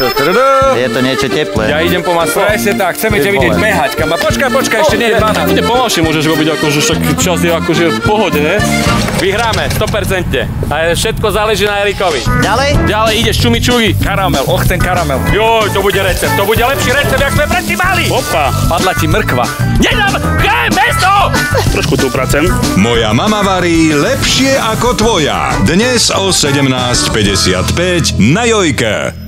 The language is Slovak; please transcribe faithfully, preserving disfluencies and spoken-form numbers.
Je to niečo teplé. Ja idem po maslo. Presne tak, chceme ťa vidieť behať, kama. Počkaj, počkaj, ešte nie je dvanásť. Bude pomalšie môžeš robiť, akože však čas je akože v pohode, ne? Vyhráme, sto percent. A všetko záleží na Erikovi. Ďalej? Ďalej ideš čumi čugi. Karamel, och ten karamel. Joj, to bude recept, to bude lepší recept, jak sme predtým mali. Opa. Padla ti mrkva. Nedám, hej, bez toho! Trošku tu pracem. Moja mama varí lepšie ako tvoja. Dnes o sedemnásť päťdesiatpäť na Jojke.